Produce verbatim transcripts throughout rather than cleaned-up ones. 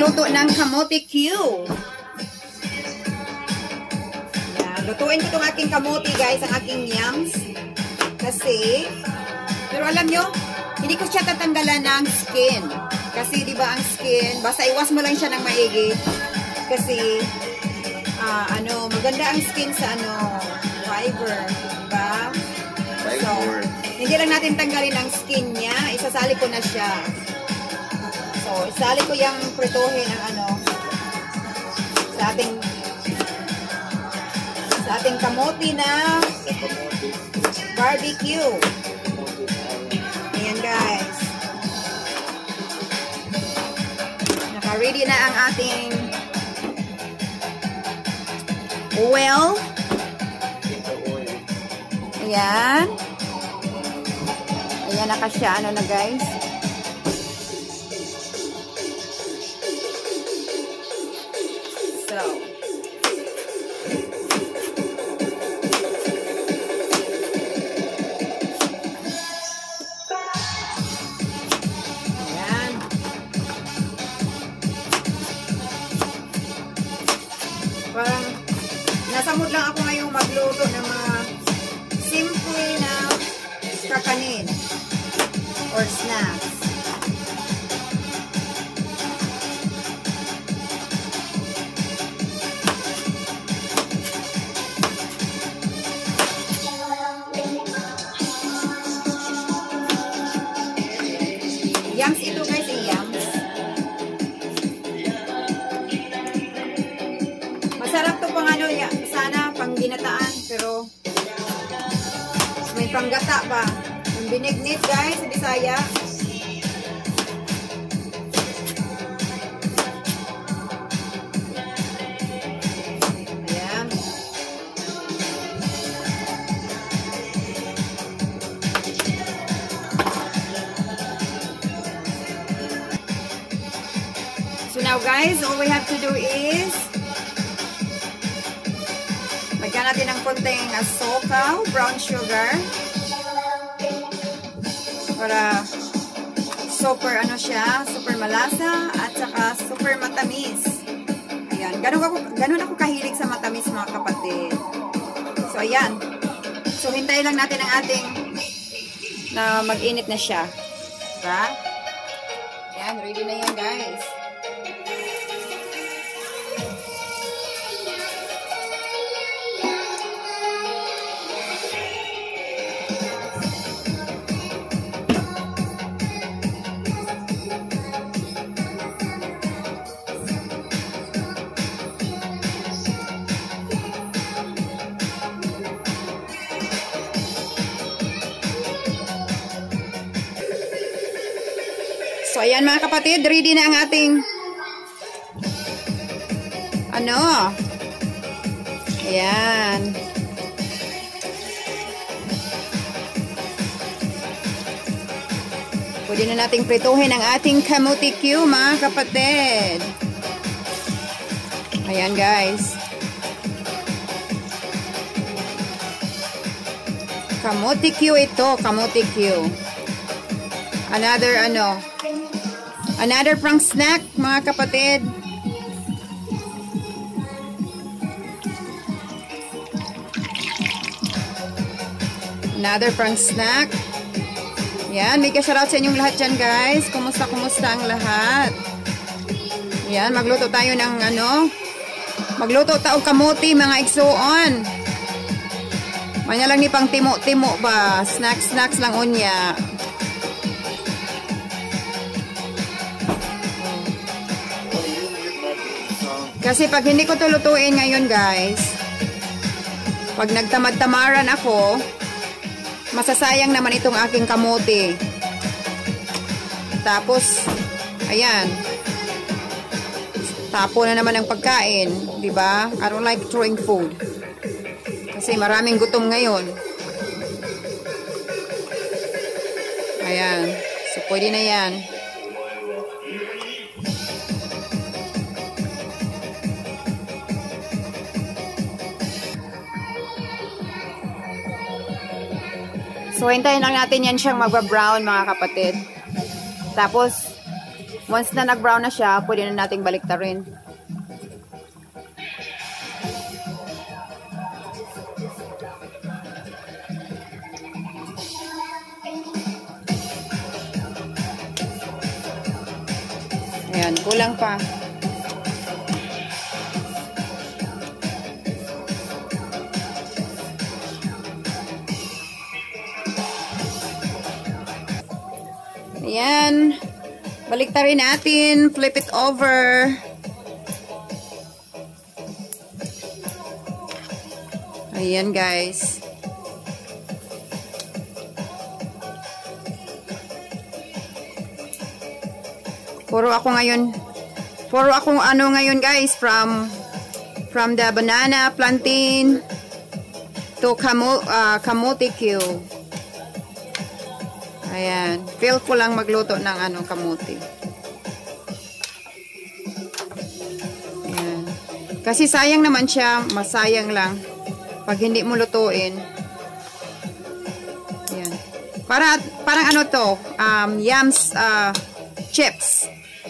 magluto ng kamote Q. Yan. Lutuin ko itong aking kamote, guys, ang aking yams. Kasi, pero alam nyo, hindi ko siya tatanggalan ng skin. Kasi, di ba, ang skin, basta iwas mo lang siya ng maigi. Kasi, uh, ano, maganda ang skin sa, ano, fiber. Diba? So, hindi lang natin tanggalin ang skin niya. Isasali ko na siya. So, isali ko yung prituhin ang, ano, sa ating, sa ating kamote na barbecue. Ayan, guys. Naka-ready na ang ating oil. Ayan. Ayan, naka siya. Ano na, guys? So. Ayan. Parang nasa mood lang ako ngayong magluto ng mga simple na kakanin or snacks. Yams ito, guys, eh, yams. Masarap to pang ano, sana pang ginataan, pero may panggata pa. Yung binignit, guys, sa Bisaya. Ayan. So now, guys, all we have to do is lagyan natin ng konting asukal, brown sugar. Para super ano siya, super malasa at saka super matamis. Ayan, ganun ako, ganun ako kahilig sa matamis, mga kapatid. So ayan. So hintayin lang natin ang ating na mag-init na siya. Diba? Ayan, ready na yan, guys. So, ayan, mga kapatid, ready na ang ating ano, ayan. Pwede na nating prituhin ang ating kamote Q, mga kapatid. Ayan, guys. Kamote Q ito, kamote Q. Another, ano, another prank snack, mga kapatid. Another prank snack. Yan, mega shoutout sa inyong lahat dyan, guys. Kumusta, kumusta ang lahat? Yan, magluto tayo ng ano, magluto tayo kamote, mga igsuon. Manya lang ni pang timo-timo ba? Snacks-snacks lang unya. Kasi pag hindi ko to lutuin ngayon, guys, pag nagtamad-tamaran ako, masasayang naman itong aking kamote. Tapos, ayan, tapo na naman ang pagkain, di ba? I don't like throwing food. Kasi maraming gutom ngayon. Ayan, so pwede na yan. So, hintayin lang natin yan siyang magba-brown, mga kapatid. Tapos, Once na nag-brown na siya, pwede na nating baliktarin. Ayan, kulang pa. Ayan. Baliktarin natin. Flip it over. Ayan, guys. Puro ako ngayon. Puro ako ano ngayon, guys. From from the banana plantain to kamo, uh, kamote Q. Ayan. Feel ko lang magluto ng ano, kamote. Ayan. Kasi sayang naman siya. Masayang lang. Pag hindi mo lutuin. Ayan. Para, parang ano to. Um, yams uh, chips.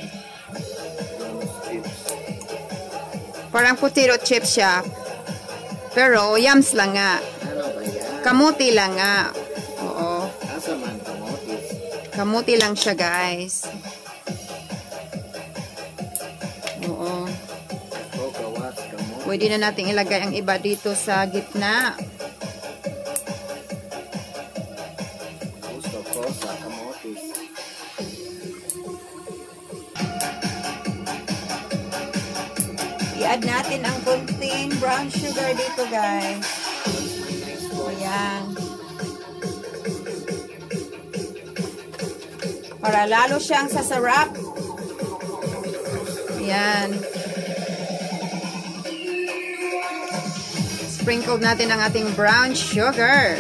Parang potato chips siya. Pero yams lang nga. Kamote lang nga. Oo. Kamuti lang siya, guys. Oo. Pwede na natin ilagay ang iba dito sa gitna. I-add natin ang konting brown sugar dito, guys. Ayan. Para lalo siyang sasarap. Ayan. Sprinkle natin ang ating brown sugar.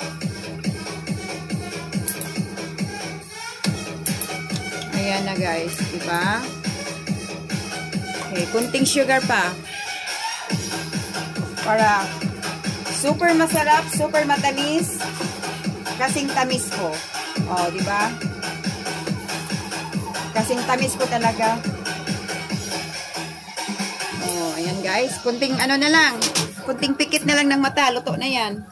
Ayan na, guys. Diba? Okay, kunting sugar pa. Para super masarap, super matamis. Kasing tamis ko. O, diba? Kasing tamis ko talaga. Oh, ayan guys. Kunting ano na lang. Kunting pikit na lang ng mata. Luto na yan.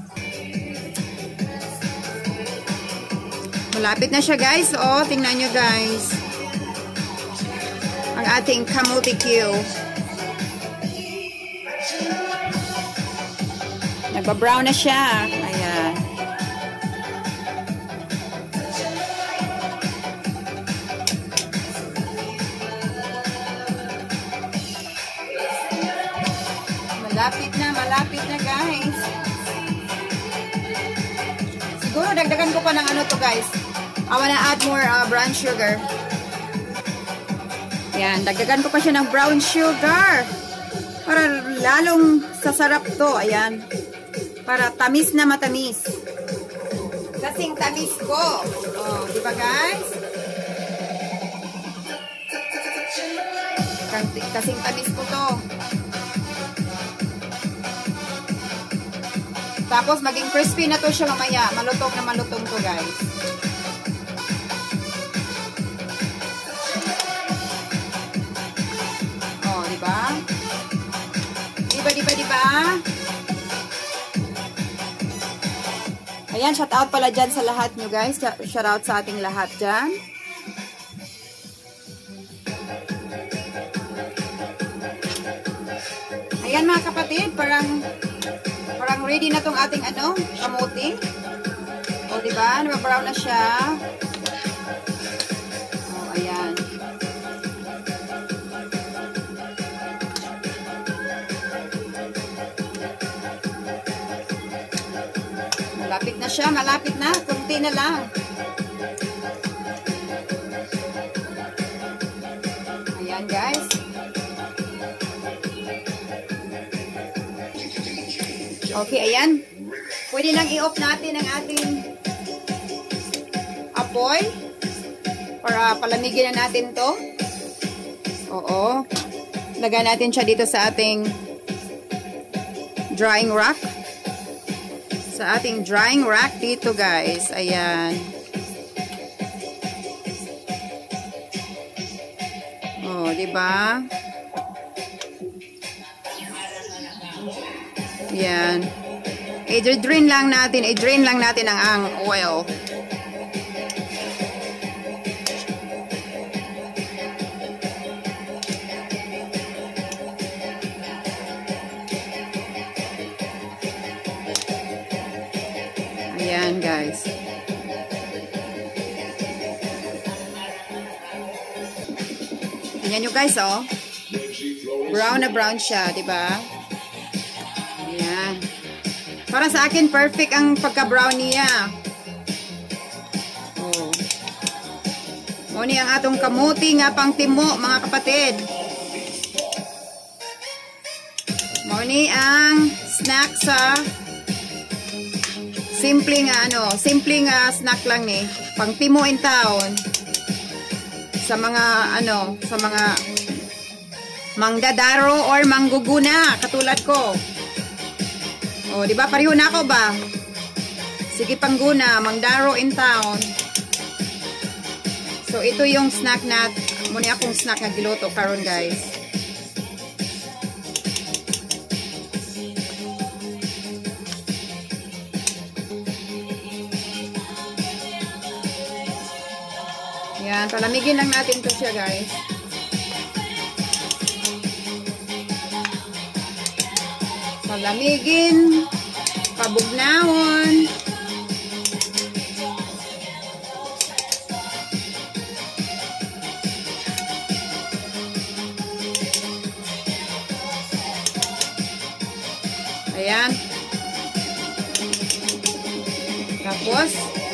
Malapit na siya, guys. Oh, tingnan nyo, guys. Ang ating kamote Q. Nagba-brown na siya. Ayan. Malapit na, malapit na, guys. Siguro dagdagan ko pa ng ano to, guys. I wanna add more uh, brown sugar. Yan, dagdagan ko pa siya ng brown sugar. Para lalong sasarap to. Ayan. Para tamis na matamis. Kasing tamis ko. Oh, di ba, guys? Kasing tamis ko to. Tapos, maging crispy na to siya mamaya. Malutong na malutong to, guys. Oh, diba? Diba, diba, diba? Ayan, shout out pala dyan sa lahat nyo, guys. Shout out sa ating lahat dyan. Ayan, mga kapatid. Parang... Parang ready na tong ating ano, kamote. O, diba? Nababrown na siya. O, ayan. Malapit na siya, malapit na. Kunti na lang. Ayan, guys. Okay, ayan. Pwede lang i-off natin ang ating apoy para palamigin na natin to. Oo. Lagay natin siya dito sa ating drying rack. Sa ating drying rack dito, guys. Ayan. di ba? Yan. I-drain lang natin, i-drain lang natin ang, ang oil. Ayan, guys. Tingnan nyo, guys, oh. Brown na brown siya, di ba? Ayan. Para sa akin, perfect ang pagka-brown niya. Oh. Muni ang atong kamuti nga pang timo, mga kapatid. Muni ang snack sa simple nga ano, simple nga snack lang ni, pang timo in town. Sa mga ano, sa mga mangdadaro or mangguguna katulad ko. Oh, di ba pareho na ako ba? Sige pangguna, mangdaro in town. So ito yung snack na muna akong snack nga giluto karon, guys. Yan, palamigin lang natin to siya, guys. Palamigin, pabugnawon. Ayan. Tapos,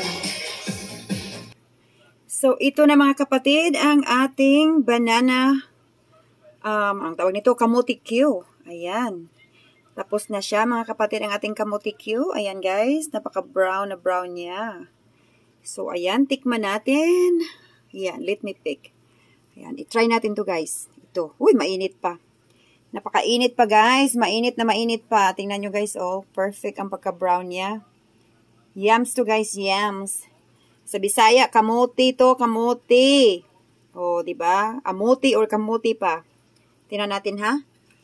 so, ito na mga kapatid, ang ating banana, um, ang tawag nito, kamuti Q. Ayan. Tapos na siya, mga kapatid, ang ating kamuti Q. Ayan, guys. Napaka-brown na brown niya. So, ayan. Tikman natin. Ayan. Let me pick. Ayan. I-try natin to, guys. Ito. Uy, mainit pa. Napaka-init pa, guys. Mainit na mainit pa. Tingnan nyo, guys. Oh, perfect ang pagka-brown niya. Yams to, guys. Yams. Sa Bisaya, kamuti to, kamuti. O, di ba? Amuti or kamuti pa. Tingnan natin, ha?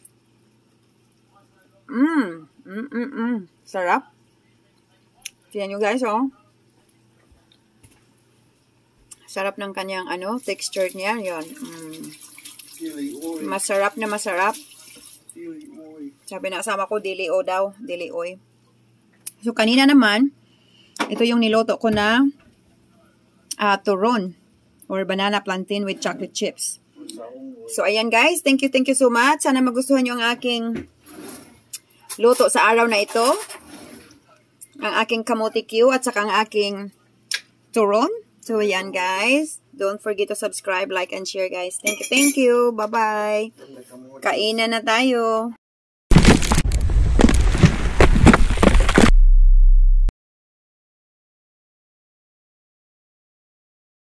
Mmm. Mm, mm, mm. Sarap. Tingnan nyo, guys, oh. Sarap ng kanyang, ano, texture niya. Yan. Mm. Masarap na masarap. Sabi na kasama ko, dili o daw. Dili oy. So, kanina naman, ito yung niloto ko na Uh, turon or banana plantain with chocolate chips. So, ayan guys. Thank you, thank you so much. Sana magustuhan nyo ang aking luto sa araw na ito. Ang aking kamuti Q at saka ang aking turon. So, ayan guys. Don't forget to subscribe, like, and share guys. Thank you, thank you. Bye-bye. Kainan na tayo.